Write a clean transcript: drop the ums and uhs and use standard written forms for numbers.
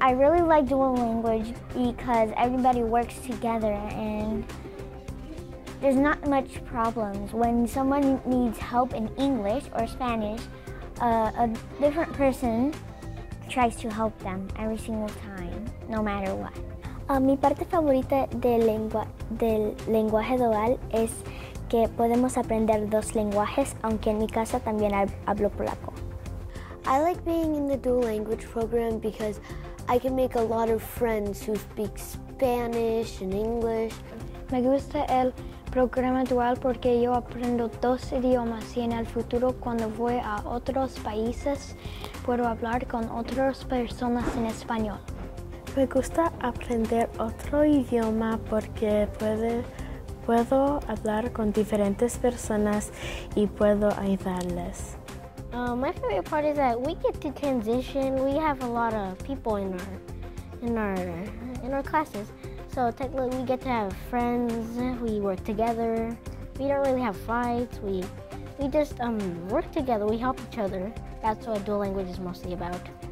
I really like dual language because everybody works together and there's not much problems. When someone needs help in English or Spanish, a different person tries to help them every single time, no matter what. Mi parte favorita del lenguaje dual es que podemos aprender dos lenguajes, aunque en mi casa también hablo polaco. I like being in the dual language program because I can make a lot of friends who speak Spanish and English. Me gusta el programa dual porque yo aprendo dos idiomas y en el futuro cuando voy a otros países puedo hablar con otras personas en español. Me gusta aprender otro idioma porque puedo hablar con diferentes personas y puedo ayudarles. My favorite part is that we get to transition. We have a lot of people in our classes, so technically we get to have friends. We work together. We don't really have fights. We just work together. We help each other. That's what dual language is mostly about.